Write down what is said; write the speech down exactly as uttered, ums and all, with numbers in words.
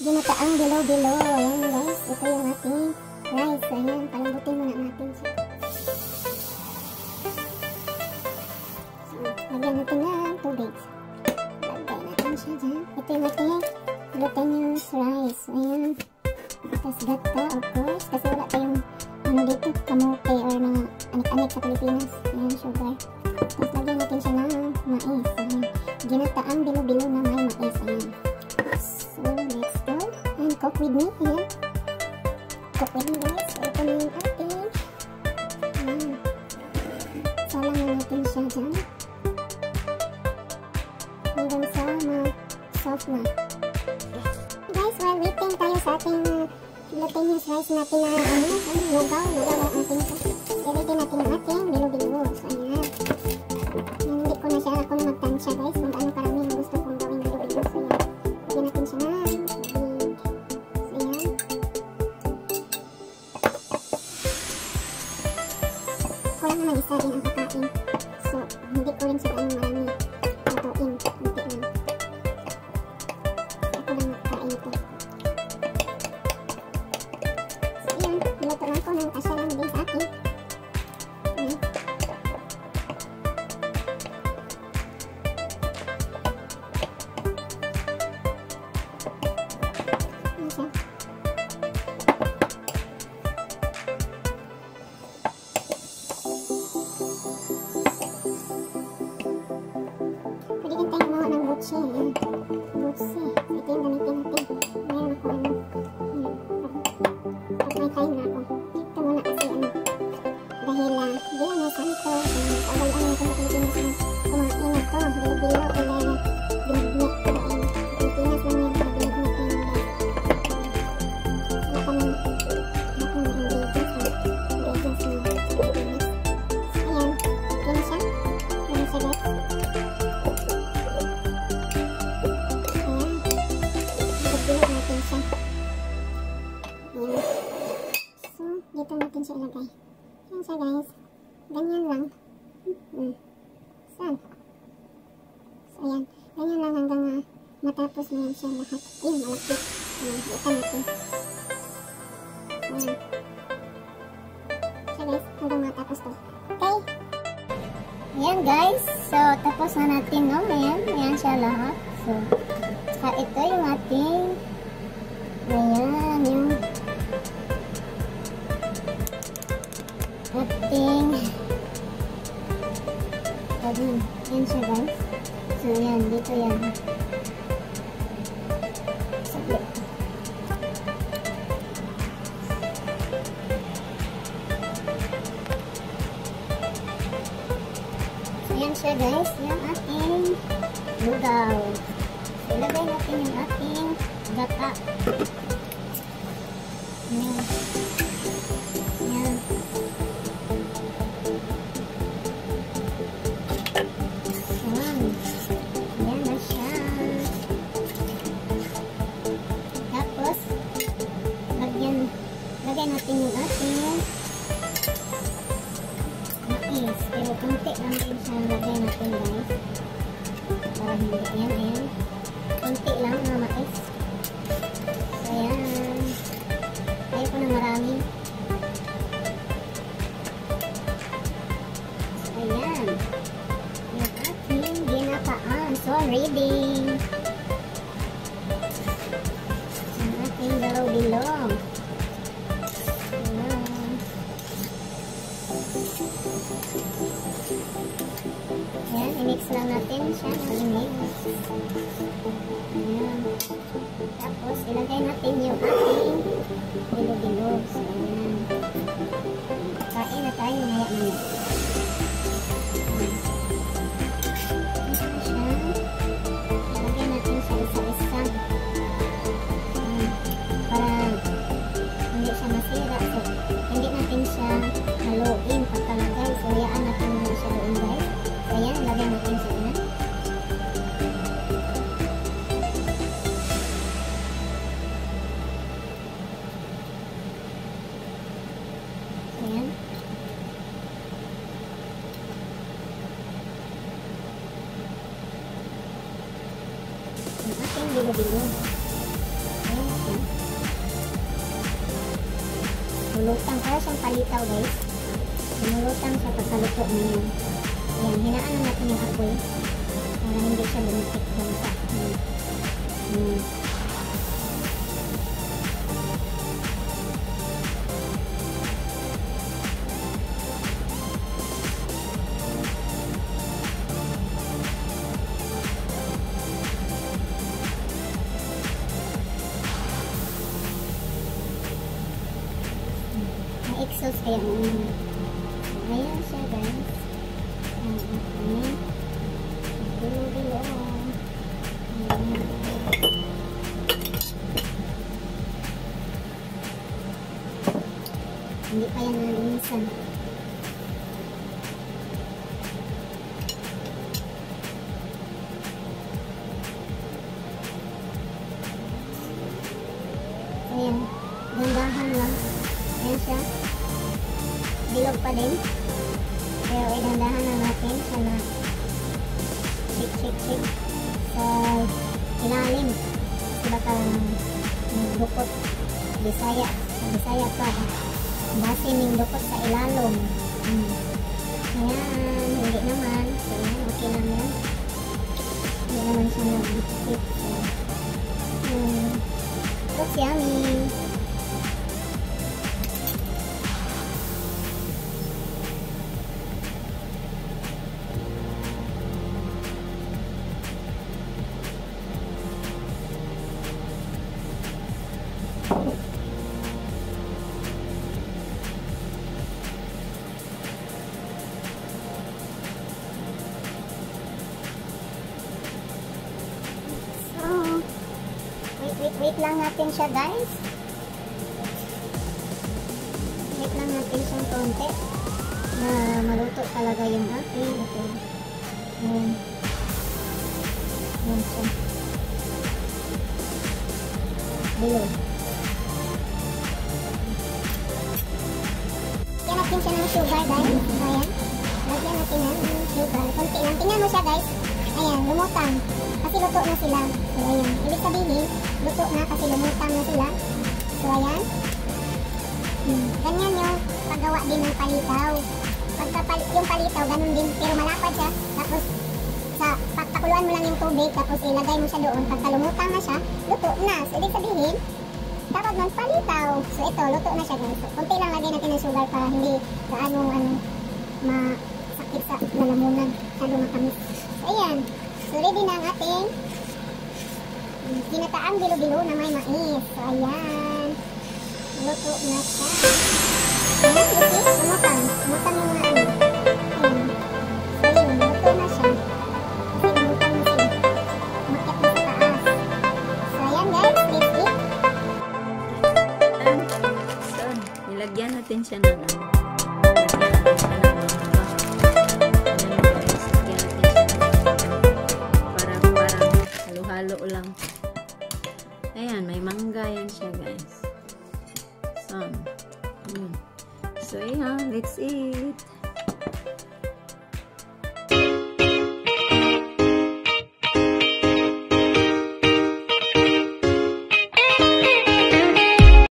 Ginataang bilo-bilo. Ayan guys, ito yung ating rice. Ayan, palambutin muna natin siya. So, lagyan natin ng tubig. Lagyan natin siya dyan. Ito yung ating glutinous rice. Ayan. Tapos gata, of course. Kasi wala tayong ano dito, kamote or mga anik-anik sa Pilipinas. Ayan, sugar. Tapos lagyan natin siya ng mais. Ayan. Ginataang bilo-bilo na may mais. Ayan. So, let's go. And cook with me. Ayan. Cook with me guys. So, ito na yung ating. Ayan. Salang na natin siya dyan. Hanggang sa ma-soft na. Guys, while waiting tayo sa ating glutinous rice natin na ano, ano, lugaw. Lugaw ang ating ito. I-ready natin ang ating bilo-bilo. So, ayan. Hindi ko na siya, ako na magtansya guys. Kung ano karami ang gusto kong gawin ng bilo-bilo. So, ayan. Lagyan natin siya na. So, ayan. Kulang naman isa rin ang kakain. So, hindi ko rin siya ano marami lutuin. Kunti lang. Ako lang magkain ito. So, ayan. Nilutuan ko ng kasya lang din sa akin. Ayan. Pwede din tayo gumawa ng butsi. Butsi. Ito yung gamitin natin. Meron ako ano. Pag may time na ako. Ito muna kasi ano. Dahil uh, Veirnes, Santo. Awal-awal yung sa Pilipinas na kumain ako. Bilo-bilo o dahil Binignit. Pilipinas lang yun. Binignit yung wala ka ng lahat ng ingredients na ingredients na Pilipinas. Ayan. Ayan siya. Ayan siya guys. Bilo natin siya. Ayan. So, dito natin siya ilagay. Ayan siya guys. Ganyan lang. Hmm. Saan? So, ayan. Ganyan lang hanggang uh, matapos na yan siya lahat. Ayan, malapit. Ayan, ikan natin. Ayan. Siya guys, hanggang matapos to. Okay. Ayan guys. So, tapos na natin, no? Ayan. Ayan siya lahat. So, saka ito yung ating ayan, yung ating ayan, yan siya guys. So, ayan, dito yan. So, ayan siya guys, yung ating lugaw. Ilagay natin yung ating gata. Ayan. Ayan. Ayan. Ayan na siya. Tapos, lagyan, lagyan natin yung ating mais. Pero kunti lang din siya lagyan natin guys. Para hindi. Ayan, ayan. Kunti lang na mais. So, ayan. Ayaw ko na marami. So, ayan. Yung ating ginataang. So, ready. Yung ating bilo-bilo. Ayan. Ayan, i-mix lang natin siya. I-mix. Ayan. Tapos, ilagay natin yung ating bilo-bilo. So, ayan. Kain na tayo. Maya-maya. Ito siya. Ilagay natin siya isa-isa. Ayan. Para hindi siya masira. So, hindi natin siya haluin pagkalagay. So, hayaan natin muna siya doon guys. So, ayan. Ilagay natin siya na. Ayan. Ang ating bilo-bilo. Ayan. lumulutang. Para siyang palitaw guys. Lumulutang siya pagkaluto na yan. Ayan, hinaan na natin yung apoy. Para hindi siya bumikit lang sa. Ayan. Ayan. Exhaust kaya naman. Ayan siya guys. Ayan. Bilo-bilo. Hindi pa yan nalinisan. Ayan. Gandahan lang. Ayan siya. Bilog pa din. Pero idandahan na natin siya na shake, shake, shake sa ilalim. Kasi baka nagdukot. Bisaya. Sa Bisaya pa. Base ning dukot sa ilalom. Hmm. Ayan. Hindi naman. So, ayan. Okay lang yan. Hindi naman siya nag-dukot. So, hmm. Looks yummy. Wait, wait lang natin siya guys. Wait lang natin siyang konti na maluto talaga yung ating. Okay. Ayan. Ayan siya. Bilo. Lagyan natin siya ng sugar guys. Ayan. Lagyan natin ng sugar. Konti lang. Tingnan mo siya guys. Ayan, lumutang. Kasi luto na sila. So, ayan. Ibig sabihin, luto na kasi lumutang na sila. So, ayan. Hmm. Ganyan yung paggawa din ng palitaw. Pagka yung palitaw, ganun din. Pero malapad siya. Tapos, sa pagpakuluan mo lang yung tubig. Tapos, ilagay mo siya doon. Pagka lumutang na siya, luto na. So, ibig sabihin, dapat nun palitaw. So, ito, luto na siya. So, kunti lang lagay natin ng sugar para hindi gaano, ano, masakit sa lalamunan. Masyado makamis. So, ayan. So, ready na ang ating ginataang bilo-bilo na may mais. So, ayan. Luto na siya. Ayan, kasi lumutang. Lumutang yung mga ano. Ayan. So, yun. Luto na siya. Kasi lumutang na siya. Umakyat na sa taas. So, ayan guys. Taste it. So, nilagyan natin siya ng ano. Nilagyan natin siya ng ano. Halo lang. Ayan, may mangga yan siya guys. So, ayan. So, ayan, let's eat.